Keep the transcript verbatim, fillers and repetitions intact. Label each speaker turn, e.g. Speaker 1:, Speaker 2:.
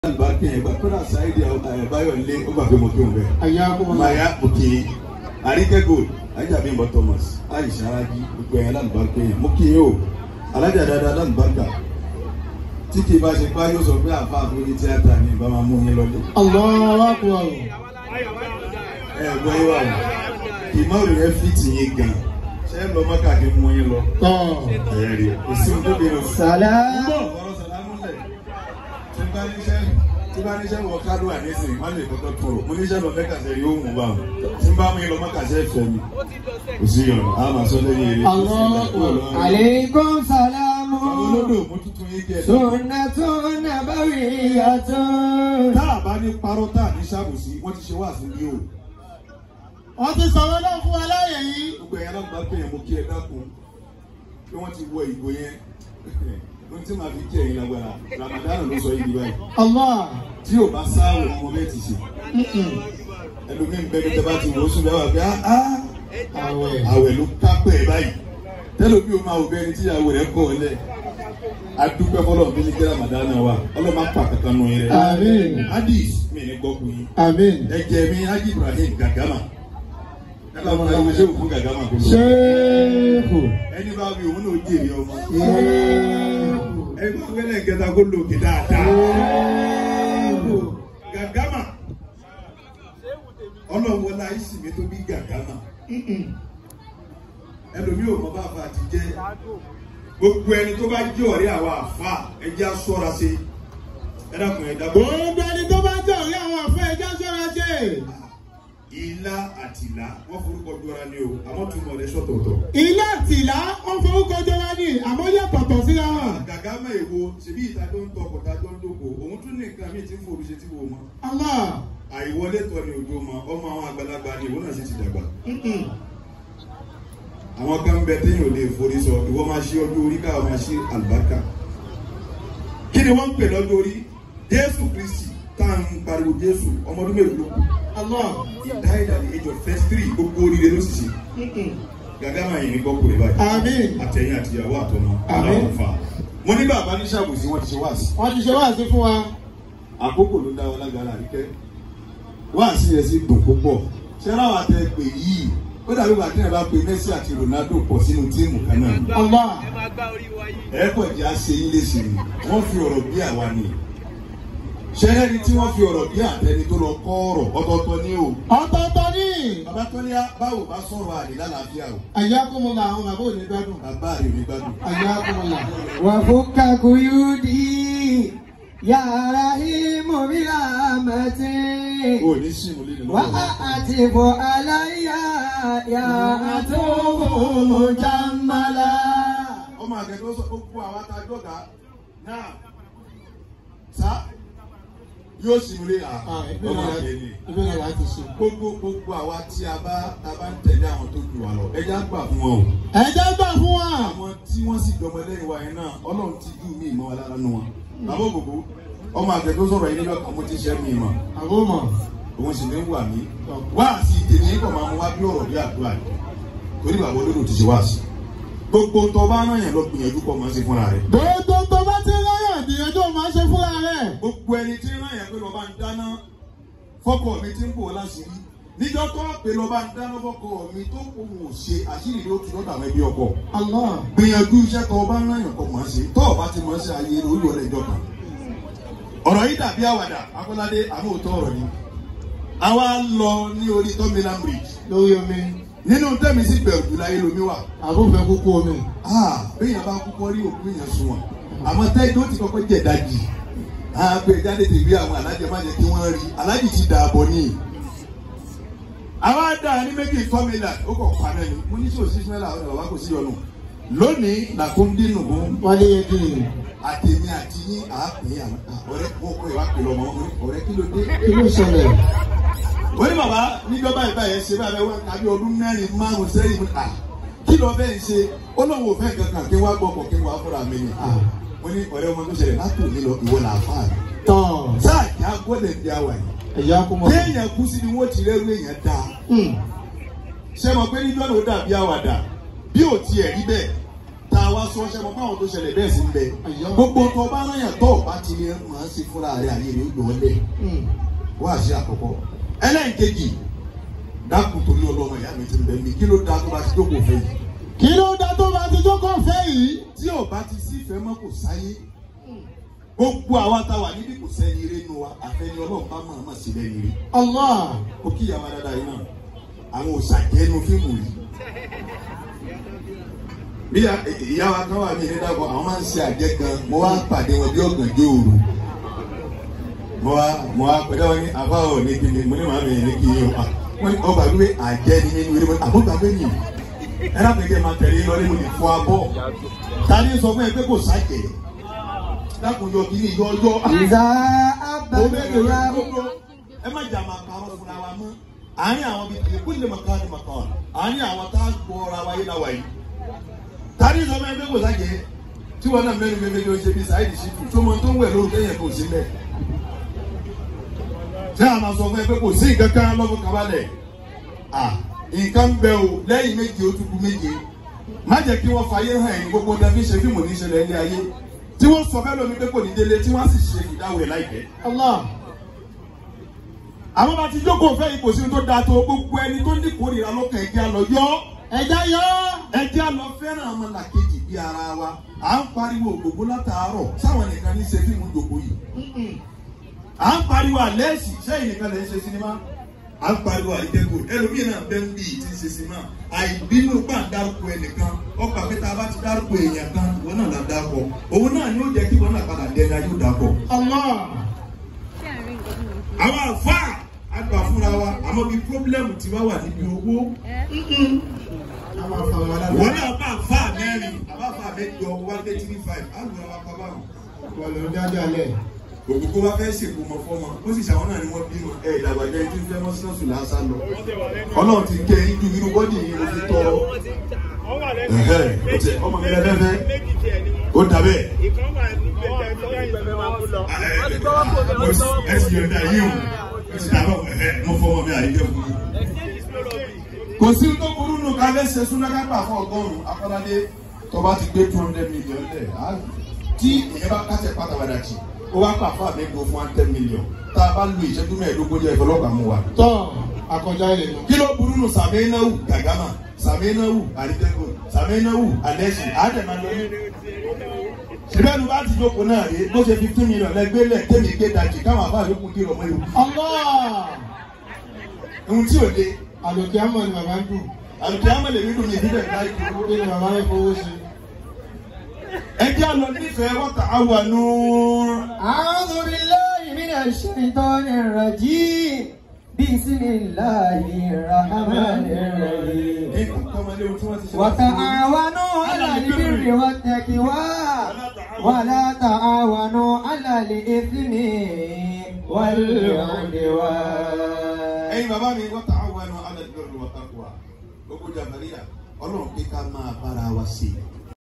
Speaker 1: Albarke ba kuna Saidi Bayo le o ba pe mo to nbe ayaku maya muki arike good aja bi mo Thomas Aisha Raji gbogbo en Albarke muki yo alaja dada Albarka tiki ba se pa yo so pe afa fún ni theater ni ba ma mú yín lọ Allahu Akbar eh gbo yi wa ki ma re fit yín gan se lo maka ki mú yín lọ oh eh ri o si o be salam tí bá níṣẹ́ wọ kádù àníṣìn má lè kọ́kọ́ tó rò mo níṣẹ́ lọ mẹ́kàṣẹ́ yóò mú bá wọn tí bá mú lọ mẹ́kàṣẹ́ ìfẹ́ mi kò sí yọ̀rọ̀ a máa sọ lẹ́yìn eré
Speaker 2: alaykum salamu
Speaker 1: olódò mo tuntun yín kí ẹ
Speaker 2: sunnatun nabawiyyatun.
Speaker 1: tá a bá ní parọ́ tá a ní ṣàbòsí wọ́n ti ṣe wá sí bí o.
Speaker 2: wọ́n ti sọ̀rọ̀ náà fún wa láyé yìí.
Speaker 1: gbogbo ẹ̀yà náà bá pè é mo kí ẹ dákun bí wọ́n ti wọ ìgò yẹn wọ́n ti máa fi kí ẹ̀yin lágbára Ramadan ló sọ yìí báyìí.
Speaker 2: Allah
Speaker 1: tí o bá sáwò ọmọ bẹ́ẹ̀ ti ṣe. ẹlòmíín bẹ́ẹ̀ bí tẹ́ bá ti wò ó sùn lẹ́wà bí àwẹ̀ ló kápẹ́ báyìí. tẹ́lẹ̀ bí o máa wò bẹ́ẹ̀ ni tíyàwó rẹ̀ kọ́ ọ lẹ̀. adúpẹ́ fọlọ́ bí ní kí Ramadan náà wà ọlọ́mọ apá kankan nù yẹn.
Speaker 2: Àmín.
Speaker 1: hadith mi ní gbọ́kùn yín.
Speaker 2: Àmín.
Speaker 1: ẹ̀jẹ̀ mi Haji Ibrahim Gagama. ẹ̀ka fún ẹ̀ka ṣé òkú Gagama kò lọ.
Speaker 2: ṣéèkù.
Speaker 1: ẹni bá wí òun náà jèrè ọmọ. ẹgbẹ́ wẹ́lẹ̀ gẹ́gẹ́ kó lòkè dáadáa. Gàgámà ọlọ́wọ́ láì sì mi tó bí Gàgámà. ẹlòmí ò mọ bá fa àti jẹ́ gbogbo ẹni tó bá jẹ́ ọ̀rẹ́ àwa àfa ẹja sọ́ra sí ẹ̀dàkùn ẹ̀dá.
Speaker 2: gbogbo ẹni tó bá jẹ́ ọ̀rẹ́ àwọn àfa ẹja sọ́ra sí.
Speaker 1: Ilá àti ìlà wọ́n forúkọ jọra ní o àmọ́ túmọ̀ rẹ̀ sọ̀tọ̀ọ̀tọ̀.
Speaker 2: Ilá àti ìlà wọ́n forúkọ jọra ní àmọ́ yàtọ̀tọ̀ síra wọn.
Speaker 1: Gàgámà èwo ṣèbí ìta tó ń tọkọ̀ tá tó ń dóko òun tún ní nǹkan míì tí ń forú ṣe tí wò mọ́.
Speaker 2: Allah.
Speaker 1: Àìwọlé tọ́ ni òjò mọ ọmọ àwọn àgbàlagbà ni ìwọ náà sì ti dàgbà. Àwọn kan bẹ téèyàn ò lè forí sọ ìwọ máa ṣí ọjọ́ orí káwọn máa ṣí àlùbáríkà. Kí ni wọ́n ń pè lọ́jọ́ orí? Jésù Kristi tá à ń pariwo Jésù ọmọdún mélòó ló kù. Allah, he died at the age of thirty-three. Gbogbo oríire ló sì ṣe. Gàgámà yìí ní gbọ́kùn rẹ̀ báyìí.
Speaker 2: Àmín.
Speaker 1: Àtẹ̀yìn àtìyàwó àtọmọ.
Speaker 2: Àmín.
Speaker 1: Mo ní bàbá ní ṣàbùsí wọ́n ti ṣe wáàsí.
Speaker 2: Wọ́n ti ṣe wáàsí fún wa.
Speaker 1: Àkókò ló dá wọn lágara àríkẹ́. Wáàsí yẹn sì dùn púpọ̀. Ṣé ráwọ̀ àtẹ pè yìí? Ó dàbí wà tí ẹ bá pe Messi àti Ronaldo pọ̀ sínú tíìmù kan náà.
Speaker 2: Allah.
Speaker 1: Ẹ pọ̀ jẹ́ àṣẹ yín léṣe ni. Wọ́n fi ọ̀rọ̀ bí àwa ni. Ṣẹ́rẹ́ni tí wọ́n fi ọ̀rọ̀ bí àtẹni tó lọ kọ́ ọ̀rọ̀ ọ̀tọ̀ọ̀tọ̀ ní o.
Speaker 2: Ọ̀tọ̀ọ̀tọ̀ ní.
Speaker 1: Bàbá tó ní báwo bá sọ̀rọ̀ àdé lálàáfíà o.
Speaker 2: Ayakumullah àwọn bàbá ò ní gbádùn.
Speaker 1: Bàbá rẹ̀ ò ní gbádùn.
Speaker 2: Ayakumullah. Wà fún kakuyudi yàrá ìmọ̀ mi àmàtí.
Speaker 1: O ní sìnwó lé nínú.
Speaker 2: Wà á àti bọ̀ aláyà yàrá tó mú jàmbálà.
Speaker 1: Ọmọ àgbẹ̀dọ́ sọ gbogbo àwọn atajọ́gà náà sá yóò sìnwó à ọmọ àgbẹ̀ni.
Speaker 2: Ìbéèrè wa ti ṣe.
Speaker 1: Gbogbo gbogbo àwa tí a bá a bá ń tẹ̀lé àwọn tó jù wá lọ ẹja gbà fún wọn o.
Speaker 2: Ẹja gbà fún wa.
Speaker 1: Àwọn tí wọ́n sì dọmọ lẹ́yìn wa yẹn náà Ọlọ́run ti dùn mí ìmọ̀ wa lára nù wọn. Bàbá ògògó ọmọ àgbẹ̀dọ́ sọ̀rọ̀ yìí nígbà kan mo ti ṣẹ́ mi ìmọ̀.
Speaker 2: Àbúmọ̀.
Speaker 1: Òun sì ní wà mí. Wá sí ìdènì kọ̀ máa mú wá bí ọ̀rọ̀ bí àdúrà yìí. Torí bàbá olódò ti ṣe wá sí. Gbogbo tó bá rán yẹn lọ gbìyànjú kọ́ máa ṣe fúnra rẹ̀.
Speaker 2: Gbogbo tó bá ti rán yẹn gbìyànjú máa ṣe fúnra rẹ̀.
Speaker 1: Gbogbo ẹni tí rán yẹn pé lọ bá ń dáná fọ́kọ mi tí ń bò láṣìírí. Níjọ́ tó pé lọ bá ń dáná fọ́kọ mi tó kò wò ṣe àṣírí ló ti lọ́dọ̀ àwọn ẹbí ọkọ.
Speaker 2: Allah.
Speaker 1: Gbìyànjú iṣẹ́ tó bá rán yẹn kọ́ máa ṣe. Tó o bá ti máa ṣe ayé orí ọ̀rẹ́ ìjọ kan. Ọ̀rọ̀ yìí dàbí àwàdà Akọ́ládé àmóòtọ́ ọ̀rọ̀ ni. Àwa lọ ní orí Tọ́mílán bridge.
Speaker 2: Lórí omi.
Speaker 1: Nínú tẹ́mi sí bẹ̀rù jù láyé lomi wà.
Speaker 2: Àbúfẹ́ kúkú omi.
Speaker 1: Ah, béèyàn bá kúkọ́ rí òkú èèyàn sùn wọn. Àmọ́ tẹ́jọ́ ti kọ́kọ́ jẹ̀ dájì. Àgbẹ̀ jáde tèmi àwọn alájẹ má jẹ́ kí wọ́n rí. Alájì ti dà bọ̀ ní. Àwa dà ní méjì Tọ́mílán ó kọ̀ pa náà ni. Mo ní sọ sí Ismaila àwọn bàbá kò sí ọ̀nà. Lónìí làkúndínù fún.
Speaker 2: Wálé yẹ kí ni.
Speaker 1: Àtẹ̀mí àti yín àápè ọ̀rẹ́ wọn kọ́ ìwà pẹ̀lú ọmọ ọ̀rẹ́ kí ló dé.
Speaker 2: Kí ló ṣẹlẹ̀?
Speaker 1: Wọ́n ní bàbá níjọ́ báyìí báyìí ṣe báyìí wọ́n tàbí ọdún mẹ́rin márùn-ún sẹ́yìn à kí lọ bẹ́ẹ̀ ṣe ó lọ́wọ́ òfẹ́ kankan kí wọ́n gbọ́kọ̀ kí wọ́n fúnra mi ni. Wọ́n ní ọ̀rẹ́ ọmọ tó ṣẹlẹ̀ látò ní lọ ìwọ là fà mí.
Speaker 2: Tán.
Speaker 1: Sáà kí á gbọ́dẹ̀ di àwà yìí.
Speaker 2: Ẹ̀yà kó mọ̀.
Speaker 1: Téèyàn kú sí ni wọ́n ti rẹ́rú èèyàn dáa. Ṣé mo pé níjọ́ ló dàbí àwàdà bí ò tiẹ̀ rí bẹ́ẹ̀ tá a wá sọ ṣẹ́ mọ́ fáwọn tó ṣẹlẹ̀ bẹ́ẹ̀ sí ń bẹ gbogbo tó bá rán yàn tó bá ti lè máa ṣe fúnra rẹ̀ ayé rẹ̀ ó gbọ́ lẹ̀ wá ṣe àkọ́kọ́ ẹlẹ́ǹkejì dákun torí ọlọ́mọ ìyá mi ti ń bẹ mi kí ló dá tó bá ti jókòó fẹ́ yìí.
Speaker 2: kí ló dá tó bá ti jókòó fẹ́ yìí.
Speaker 1: tí ò bá ti sí ìfẹ́ mọ́ kò sáyé gbogbo àwa tá a wà níbí kò sẹ́ni eré nu wa àfẹ́ni ọlọ́run bá máa máa ṣe lẹ́ni rí.
Speaker 2: Allah
Speaker 1: ó kí ìyá wa dáadáa yìí náà àwọn òṣàjẹ́nu fíìmù yìí. bí ìyá wa kan wà mí ní dàgbọ́ àwọn máa ń ṣe àjẹ́ gan mo wá pàdé wọn bí ọ̀gànjọ́ òru mo wá mo wá pẹ̀lú wọn ní àbáwọ̀ ní kíni mo ní màá mi ní kíni o wọ́n ní ọgbà gbé àjẹ́ ní nínú eré mọ́ àbúgbà gbé nìyí ẹ̀rọ àpèkẹ́ máa tẹ̀lé lọ ní mo lè fọ abọ́ ta ni sọ fún ẹ pé kò sájẹ́ dákùnjọ kìíní yọjọ.
Speaker 2: ìzà abẹ́rẹ́
Speaker 1: ẹ má jà máa parọ́ fúnra wa mọ́ àárín àwọn bíi kìlì kúlẹ̀ mọ̀ká ni mọ̀ká àárín àwọn tá a gbọ́ ọ̀rọ̀ wa yé náà wáyé. tani sọ fún ẹ pé kò sájẹ́ tí wọn náà mẹ́rin mẹ́rin ló ń ṣe bí sáyẹ́dì sí tù tó mọ tó ń wẹ̀ lóru lẹ́yìn kò sí mẹ́. tí a máa sọ fún ẹ pé kò sí nǹkan kan lọ́fọ̀ kábàlẹ̀ nǹkan bẹ o lẹ́yìn méje ó tún kú méje má jẹ́ kí wọ́n fàyè hàn ẹ̀yìn gbogbo dàbí ṣe fíìmù ní ìṣẹ̀lẹ̀ ilé ayé tí wọ́n sọ fẹ́ lómi pé kò ní délé tí wọ́n sì ṣe ìdáwọ̀ ẹ̀ láìpẹ́. àwọn bá ti jókòó fẹ́ ipò sí tó dáa tó gbogbo ẹni tó ní kórìíra lọ́kàn ẹ̀jẹ̀ àlọ́ yọ.
Speaker 2: ẹ̀jẹ̀ yọ.
Speaker 1: ẹ̀jẹ̀ àlọ́ fẹ́ràn ọmọlàkejì bí ara wa à ń pariwo ògbógbó látàárọ̀ sáwọn nìkan ní ṣe fíìmù jòkó yìí. à ń pariwo àlẹ́sì sẹ́yìn nìkan lè ṣe sinimá. à ń pariwo àìdẹ́gbò ẹlòmíì náà bẹ́ẹ̀ ń bí ti ṣe sinimá. àìbínú bá ń dárúkọ ẹnìkan ọkọ̀ àpẹta bá ti dárúkọ èèyàn kan wọn náà la dákọ òun náà ni ó jẹ́ kí wọn náà padà dẹ́ra yóò dákọ. àwọn àfa àgbà fúnra wa àmọ́ bí pírọ́blẹ́mù ti wá wà níbi owó. wọn náà bá àfa mẹ́rin àbá àfa mẹ́jọ one day three five àlùkò àwọn akọ báwọn.
Speaker 2: wọ́n lọ dájú alẹ́.
Speaker 1: òkùnkù wa fẹ́ ṣèkó mọ fọ́mọ ó sì ṣàwọn náà ni wọ́n bímọ ẹ̀ ìdàgbàjẹ́ tí ń fẹ́ mọ́ sínú lásán lọ. ọlọ́run ti kẹ́ inú inú bọ́dì yìí ló fi tọ́ ọmọ mi lẹ́fẹ́ ó dàbẹ́. ẹ sì yọ̀ǹda yìí o ẹ sì dàbọ̀ mo fọwọ́ mi àyíjẹ́ fún mi. kò sí tó burú nù ká lè ṣe súná ká gbà fún ọgọ́rùn-ún akọ́ládé tó bá ti gbé two hundred million lẹ̀ tí ìyẹn bá kásẹ̀ pátápátá jì ó wá pa fún àbẹ́gbò fún one ten million tá a bá lu ìṣẹ́jú mẹ́ẹ̀ẹ́dógún jẹ́ ìfọlọ́pàá mú wa.
Speaker 2: tọ́ àkọjá ilẹ̀ náà.
Speaker 1: kí ló burú nù sàmẹ́náwù gàgámà sàmẹ́náwù àdìtẹ́kù sàmẹ́náwù àdẹ́sì àdèmàlóyún. síbẹ̀nu bá ti jókòó náà rí bó ṣe fifteen million lẹ́gbẹ́ lẹ̀ tẹ́mi gbé dajì káwọn àbá àlékún kí lọ́mọ yòókù. ohun tí ò dé.
Speaker 2: àlòkè àmọ́ ni bàbá ń dùn.
Speaker 1: àlòkè àmọ́ lè rí dùn ní ìbílẹ̀ láì kúrò.
Speaker 2: kí ni bàbá yẹn fowó ṣe.
Speaker 1: ẹ jẹ́ àlọ́ nífẹ̀ẹ́ wa ta'awanu.
Speaker 2: A'udhu billahi minash shaitanir rajim. Bismillahir rahmanir rahim. Wa ta'awanu 'alal birri wat taqwa wa la ta'awanu 'alal ithmi wal 'udwan.
Speaker 1: ẹ̀yin bàbá mi wa ta'awanu 'alal birri wat taqwa gbogbo jàmbáríyà ọlọ́run pé ká máa bára wa ṣe.